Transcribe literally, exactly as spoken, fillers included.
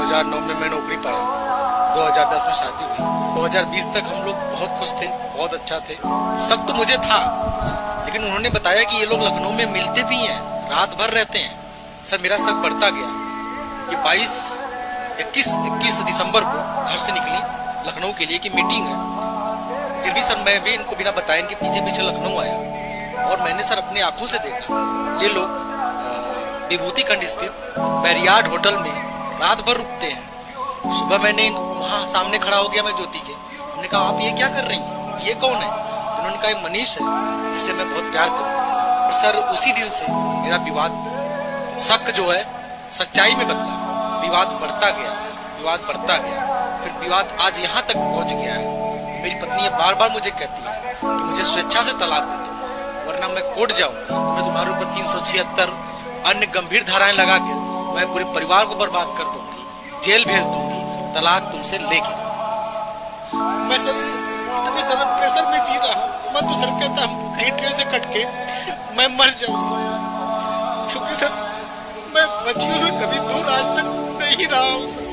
हज़ार नौ में मैं नौकरी पाया, दो हज़ार दस में शादी हुई, दो हज़ार बीस तक हम लोग बहुत खुश थे, बहुत अच्छा थे। शक तो मुझे था, लेकिन उन्होंने बताया कि ये लोग लखनऊ में मिलते भी हैं, रात भर रहते हैं। सर मेरा शक बढ़ता गया। ये बाईस इक्कीस इक्कीस दिसंबर को घर से निकली लखनऊ के लिए कि मीटिंग है, फिर भी सर मैं भी इनको बिना बताए इनके पीछे पीछे लखनऊ आया और मैंने सर अपनी आंखों से देखा ये लोग विभूति खंड स्थित बैरियार्ड होटल में रात भर रुकते हैं। सुबह मैंने वहाँ सामने खड़ा हो गया मैं ज्योति के, हमने कहा आप ये क्या कर रही हैं, ये कौन है? उन्होंने कहा ये मनीष है जिससे मैं बहुत प्यार करती हूँ। और सर उसी दिन से मेरा विवाद शक जो है सच्चाई में बदला, विवाद बढ़ता गया, विवाद बढ़ता गया, फिर विवाद आज यहाँ तक पहुँच गया है। मेरी पत्नी ये बार बार मुझे कहती है कि मुझे स्वेच्छा से तलाक दे दो वरना मैं कोर्ट जाऊंगा, मैं तुम्हारे ऊपर तीन सौ छिहत्तर अन्य गंभीर धाराएं लगा के मैं पूरे परिवार को बर्बाद कर दूंगी, जेल भेज दूंगी, तलाक तुमसे लेके। मैं सर इतने सर प्रेशर में जी रहा हूँ, मैं तो सर कहता हूँ कहीं ट्रेन से कट के मैं मर जाऊँ सर, क्योंकि सर मैं बच्चियों से कभी दूर आज तक नहीं रहा हूँ सर।